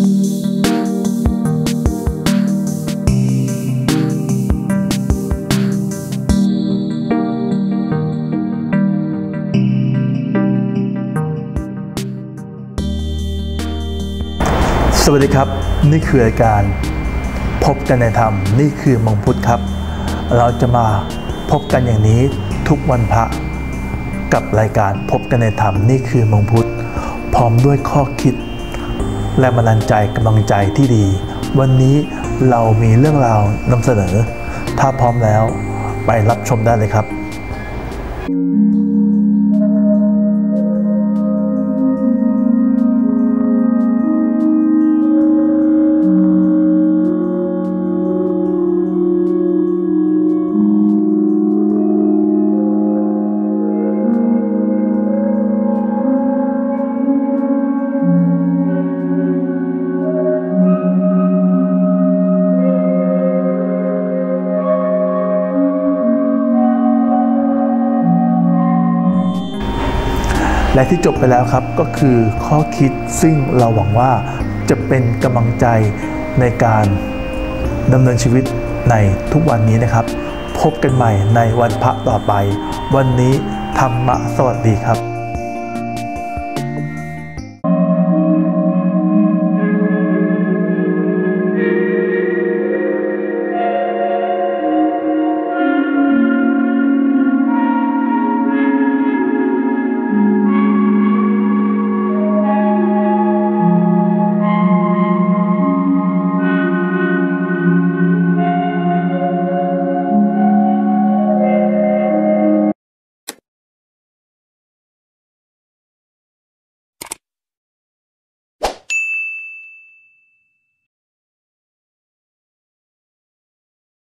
สวัสดีครับนี่คือรายการพบกันในธรรมนี่คือมงพุทธครับเราจะมาพบกันอย่างนี้ทุกวันพระกับรายการพบกันในธรรมนี่คือมงพุทธพร้อมด้วยข้อคิดและบันดาลใจกำลังใจที่ดีวันนี้เรามีเรื่องราวนำเสนอถ้าพร้อมแล้วไปรับชมได้เลยครับและที่จบไปแล้วครับก็คือข้อคิดซึ่งเราหวังว่าจะเป็นกำลังใจในการดำเนินชีวิตในทุกวันนี้นะครับพบกันใหม่ในวันพระต่อไปวันนี้ธรรมะสวัสดีครับ